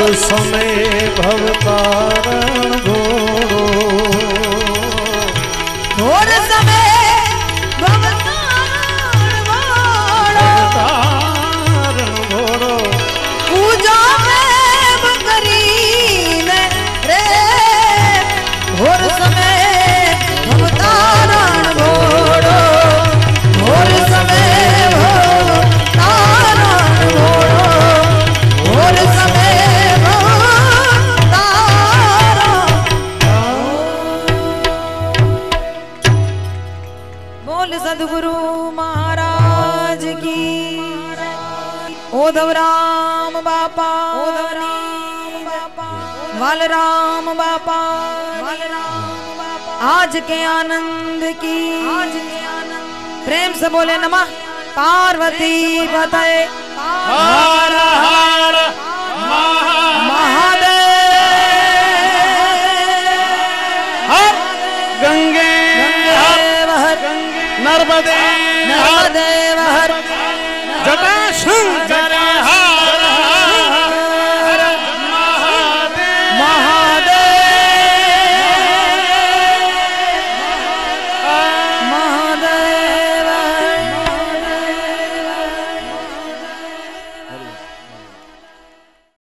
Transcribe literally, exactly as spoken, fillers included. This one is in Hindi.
समय भवतारण घोड़ो घोर समय भवतारण घोड़ो पूजा में करीने रे घोर समय भवतारण घोड़ो घोर समय भवतारण घोड़ो घोर समय सदगुरु महाराज की। ओधव राम बापा वाल राम बापा आज के आनंद की। प्रेम से बोले नमः पार्वती पते हर हर महादेव गंगे नर्मदे नर्मदे